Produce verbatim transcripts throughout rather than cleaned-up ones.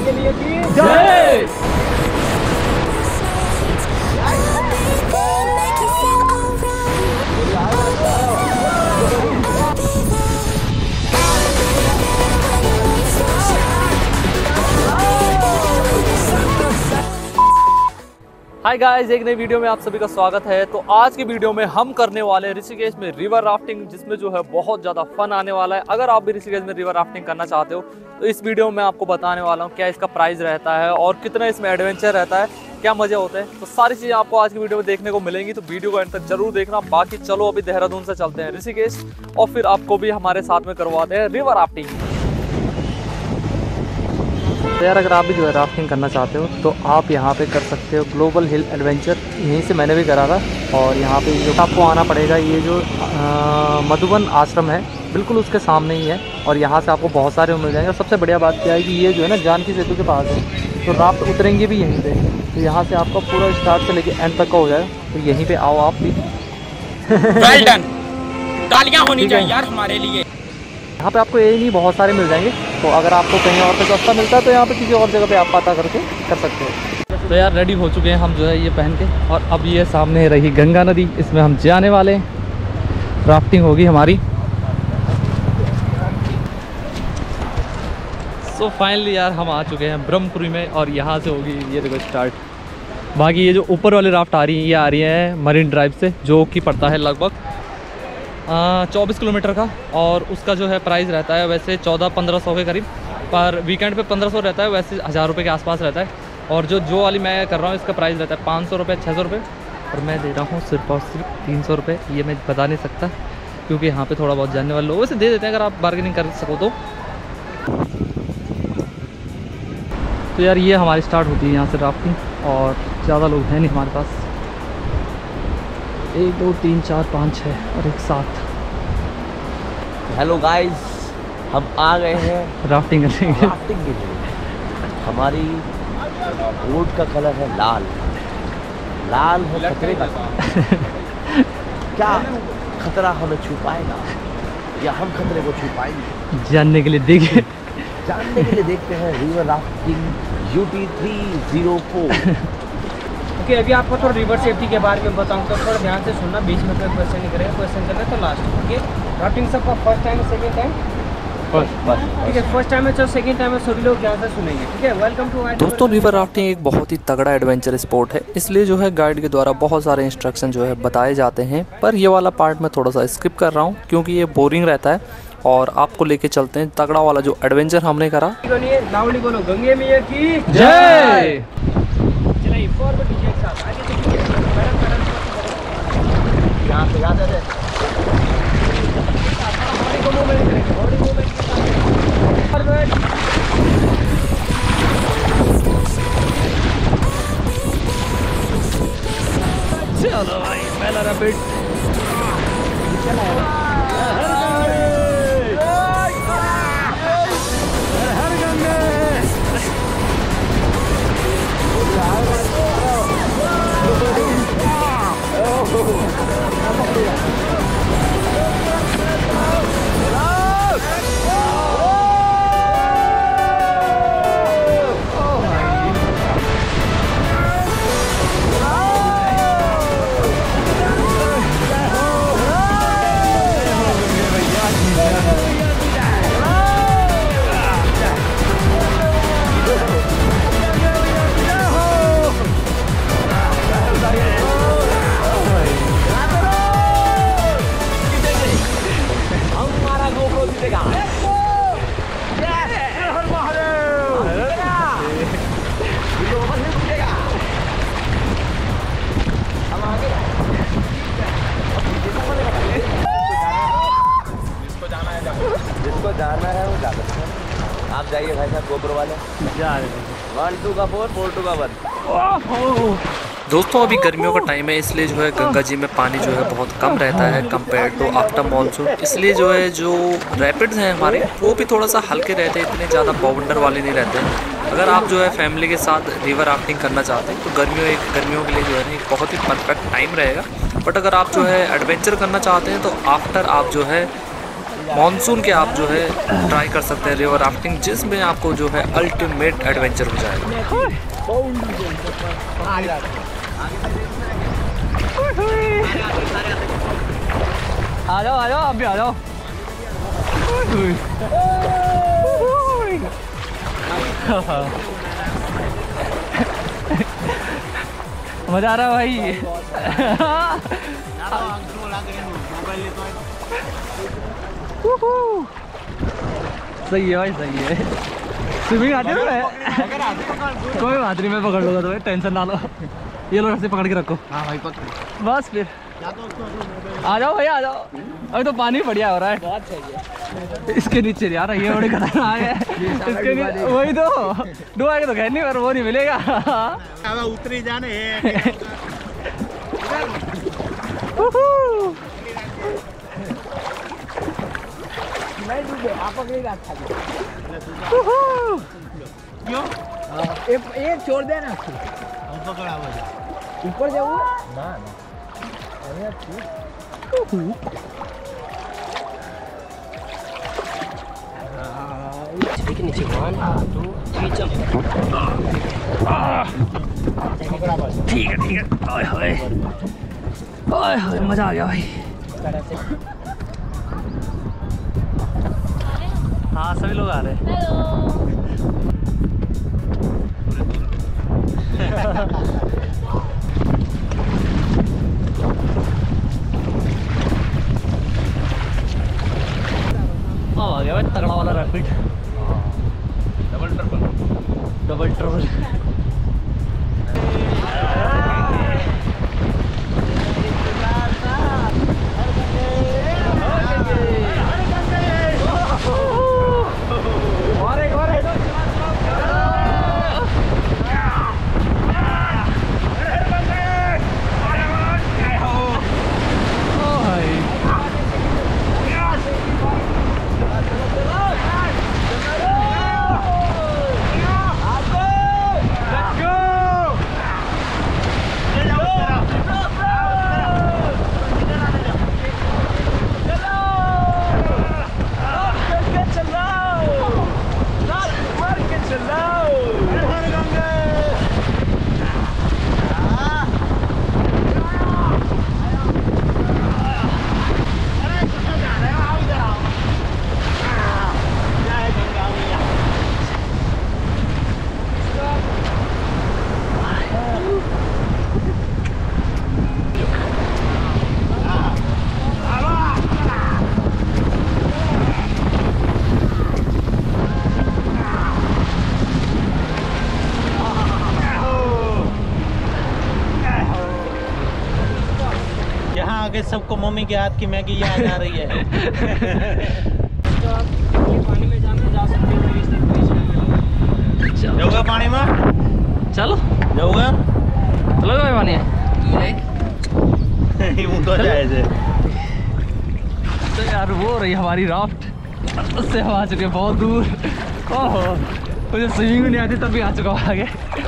के लिए की जय। हाय गाइस, एक नई वीडियो में आप सभी का स्वागत है। तो आज की वीडियो में हम करने वाले हैं ऋषिकेश में रिवर राफ्टिंग, जिसमें जो है बहुत ज़्यादा फन आने वाला है। अगर आप भी ऋषिकेश में रिवर राफ्टिंग करना चाहते हो तो इस वीडियो में आपको बताने वाला हूँ क्या इसका प्राइस रहता है और कितना इसमें एडवेंचर रहता है, क्या मज़े होते हैं। तो सारी चीज़ें आपको आज की वीडियो में देखने को मिलेंगी, तो वीडियो को एंड तक जरूर देखना। बाकी चलो अभी देहरादून से चलते हैं ऋषिकेश और फिर आपको भी हमारे साथ में करवाते हैं रिवर राफ्टिंग। तो यार अगर आप भी जो है राफ्टिंग करना चाहते हो तो आप यहाँ पे कर सकते हो ग्लोबल हिल एडवेंचर। यहीं से मैंने भी करा था और यहाँ पे जो आपको आना पड़ेगा, ये जो आ, मधुबन आश्रम है बिल्कुल उसके सामने ही है और यहाँ से आपको बहुत सारे मिल जाएंगे। और सबसे बढ़िया बात क्या है कि ये जो है ना जानकी सेतु के पास है, तो राफ्ट उतरेंगे भी यहीं पे। तो यहाँ से आपका पूरा स्टार्ट से लेके एंड तक का हो जाएगा। तो यहीं पे आओ आप भी। वेल डन, तालियां होनी चाहिए यार हमारे लिए। यहाँ पे आपको ये नहीं बहुत सारे मिल जाएंगे। तो अगर आपको कहीं और पे सस्ता मिलता है तो यहाँ पे किसी और जगह पे आप पता करके कर सकते हो। तो यार रेडी हो चुके हैं हम जो है ये पहन के, और अब ये सामने रही गंगा नदी, इसमें हम जाने वाले हैं। राफ्टिंग होगी हमारी। सो फाइनली यार हम आ चुके हैं ब्रह्मपुरी में और यहाँ से होगी ये देखो स्टार्ट। बाकी ये जो ऊपर वाली राफ्ट आ रही है ये आ रही है मरीन ड्राइव से, जो कि पड़ता है लगभग चौबीस किलोमीटर का, और उसका जो है प्राइस रहता है वैसे चौदह पंद्रह सौ के करीब। पर वीकेंड पे पंद्रह सौ रहता है, वैसे हज़ार रुपये के आसपास रहता है। और जो जो वाली मैं कर रहा हूँ इसका प्राइस रहता है पाँच सौ रुपये छः सौ रुपये, और मैं दे रहा हूँ सिर्फ और सिर्फ तीन सौ रुपये। ये मैं बता नहीं सकता क्योंकि यहाँ पे थोड़ा बहुत जानने वाले लोगों से दे देते हैं अगर आप बार्गेनिंग कर सको तो। तो यार ये हमारी स्टार्ट होती है यहाँ से राफ्टिंग, और ज़्यादा लोग हैं नहीं हमारे पास। एक दो तीन चार पाँच छः और एक सात। हेलो गाइस, हम आ गए हैं राफ्टिंग करने राफ्टिंग के लिए। हमारी बोट का कलर है लाल। लाल है खतरे का। क्या खतरा हमें छू पाएगा या हम खतरे को छू पाएंगे, जानने के लिए देखिए जानने के लिए देखते हैं river rafting U T three zero four. Okay, अभी आपको थोड़ा रिवर सेफ्टी के बारे में बताऊँ तो थोड़ा ध्यान से सुनना, बीच में कोई क्वेश्चन नहीं करेगा, क्वेश्चन करना तो लास्ट। ओके, राफ्टिंग सबका फर्स्ट टाइम है सेकंड टाइम? फर्स्ट फर्स्ट ठीक है, फर्स्ट टाइम है तो सेकंड टाइम है सभी लोग ध्यान से सुनेंगे। ठीक है, वेलकम टू। दोस्तों रिवर राफ्टिंग एक बहुत ही तगड़ा एडवेंचर स्पोर्ट है, इसलिए जो है गाइड के द्वारा बहुत सारे इंस्ट्रक्शन जो है बताए जाते हैं। पर ये वाला पार्ट मैं थोड़ा सा स्किप कर रहा हूँ क्योंकि ये बोरिंग रहता है, और आपको लेके चलते हैं तगड़ा वाला जो एडवेंचर हमने करा। लाउडली बोलो, गंगे मैया की जय। चलिए फॉरवर्ड कीजिए एक साथ, आगे देखिए। मैडम मैडम यहाँ से याद है बॉडी को मूवमेंट करेंगे, बॉडी मूवमेंट फॉरवर्ड। चलो भाई पहला रैपिड। जिसको जाना है वो जा सकते हैं। आप जाइए भाई साहब, गोप्रो वाले जा रहे हैं। वन टू का फोर, फोर टू का वन। दोस्तों अभी गर्मियों का टाइम है, इसलिए जो है गंगा जी में पानी जो है बहुत कम रहता है कंपेयर टू आफ्टर मानसून। इसलिए जो है जो रैपिड्स हैं हमारे वो भी थोड़ा सा हल्के रहते हैं, इतने ज़्यादा बाउंडर वाले नहीं रहते। अगर आप जो है फैमिली के साथ रिवर राफ्टिंग करना चाहते हैं तो गर्मियों एक गर्मियों के लिए जो है ना एक बहुत ही परफेक्ट टाइम रहेगा। बट अगर आप जो है एडवेंचर करना चाहते हैं तो आफ्टर आप जो है मॉनसून के आप जो है ट्राई कर सकते हैं रिवर राफ्टिंग, जिसमें आपको जो है अल्टीमेट एडवेंचर हो जाएगा। आ जाओ आ जाओ, आप भी आ जाओ। मजा आ रहा है भाई। सही है भाई, सही है। स्विमिंग आती है तुम्हें? कोई बात नहीं, मैं पकड़ लूंगा तुम्हें, टेंशन ना लो। ये लो, रस्सी पकड़ के रखो। हाँ भाई पकड़। बस फिर आ जाओ भाई, आ जाओ। अभी तो पानी बढ़िया हो रहा है। बहुत सही है। इसके नीचे यार ये बड़े खतरनाक है। इसके नीचे वही तो डुबाएगा तो खैर नहीं, पर वो नहीं मिलेगा। उतरी जाने एक छोड़ देना, ऊपर जाओ ना। नीचे वन टू थ्री चल। ठीक है ठीक है। ओए होए ओए होए, मजा आ गया भाई। हाँ सभी लोग आ रहे हैं। आ गया भाई तगड़ा वाला rapid. Double triple double triple. आगे सबको मम्मी के हाथ की मैगी याद आ रही है। पानी में जाना जा सकते हो। जाओगा पानी में? चलो जाओगा? चलो भाई पानी है। तो जाए तो यार वो रही हमारी राफ्ट, उससे हम आ चुके बहुत दूर। ओहो, मुझे स्विमिंग भी नहीं आती तब भी आ चुका हूँ आगे।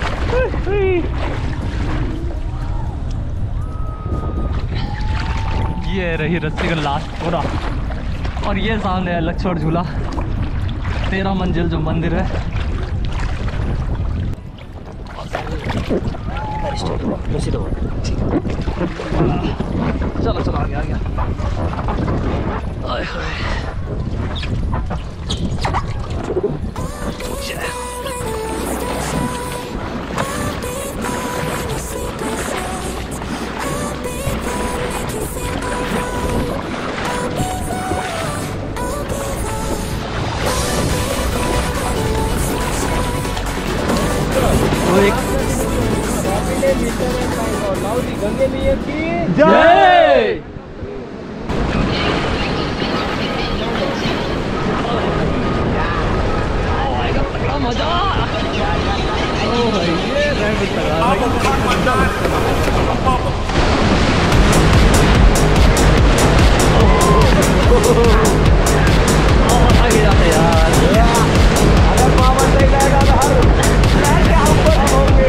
ये रही रस्सी का लास्ट पूरा, और ये सामने है लक्ष्मण झूला, तेरह मंजिल जो मंदिर है। चलो चलो आ गया आ गया। आए हाय। गंगे मैया की जय। मजा। ओ भाई ये रैपिड लगा आगे जाते यार। अगर पावर सही रहेगा तो हर फ्लैट के ऊपर होंगे।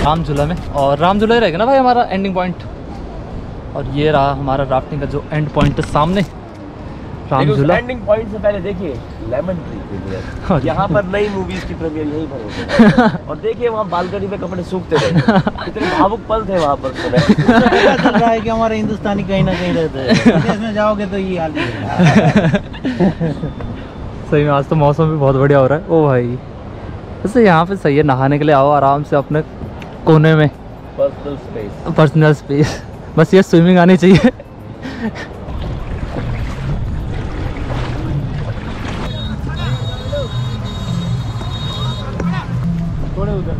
राम झूला में, और राम झूला ही रहेगा ना भाई हमारा एंडिंग पॉइंट। और ये रहा हमारा राफ्टिंग का जो एंड पॉइंट है सामने, राम झूला। एंडिंग पॉइंट से पहले देखिए लेमन ट्री प्रीमियर, यहाँ पर नई मूवीज की प्रीमियर यहीं पर होती है। और देखिए वहाँ बालकनी में कपड़े सूखते रहे, इतने भावुक पल थे वहाँ पर। पता चल रहा है कि हमारे हिंदुस्तानी कहीं ना कहीं रहते हैं, विदेश में जाओगे तो ये हाल है। सही में आज तो मौसम भी बहुत बढ़िया हो रहा है। ओ भाई वैसे यहाँ पे सही है, नहाने के लिए आओ आराम से अपने कोने में, पर्सनल स्पेस, पर्सनल स्पेस। बस ये स्विमिंग आनी चाहिए। थोड़े उधर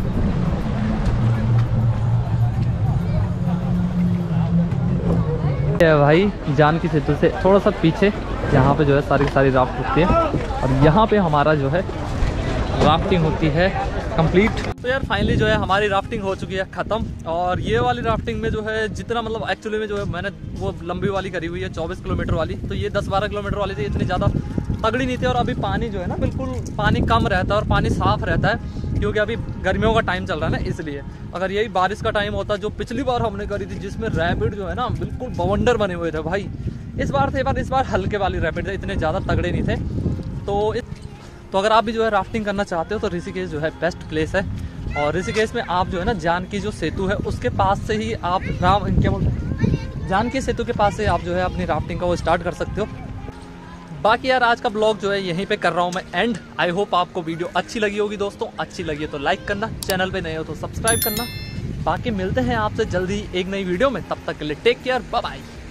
भाई जानकी सेतु से थोड़ा सा पीछे यहाँ पे जो है सारी सारी राफ्ट होती है, और यहाँ पे हमारा जो है राफ्टिंग होती है कंप्लीट। तो यार फाइनली जो है हमारी राफ्टिंग हो चुकी है ख़त्म। और ये वाली राफ्टिंग में जो है जितना मतलब एक्चुअली में जो है मैंने वो लंबी वाली करी हुई है चौबीस किलोमीटर वाली, तो ये दस बारह किलोमीटर वाली थी, इतनी ज़्यादा तगड़ी नहीं थी। और अभी पानी जो है ना बिल्कुल पानी कम रहता है और पानी साफ़ रहता है, क्योंकि अभी गर्मियों का टाइम चल रहा है ना, इसलिए। अगर यही बारिश का टाइम होता जो पिछली बार हमने करी थी जिसमें रैपिड जो है ना बिल्कुल बवंडर बने हुए थे भाई, इस बार थे बार इस बार हल्के वाली रैपिड थे, इतने ज़्यादा तगड़े नहीं थे। तो इस, तो अगर आप भी जो है राफ्टिंग करना चाहते हो तो ऋषिकेश जो है बेस्ट प्लेस है। और ऋषिकेश में आप जो है ना जानकी जो सेतु है उसके पास से ही आप राम क्या बोलते हैं जानकी सेतु के पास से आप जो है अपनी राफ्टिंग का वो स्टार्ट कर सकते हो। बाकी यार आज का ब्लॉग जो है यहीं पे कर रहा हूँ मैं एंड। आई होप आपको वीडियो अच्छी लगी होगी दोस्तों, अच्छी लगी तो लाइक करना, चैनल पे नए हो तो सब्सक्राइब करना। बाकी मिलते हैं आपसे जल्दी एक नई वीडियो में, तब तक के लिए टेक केयर, बाय बाय।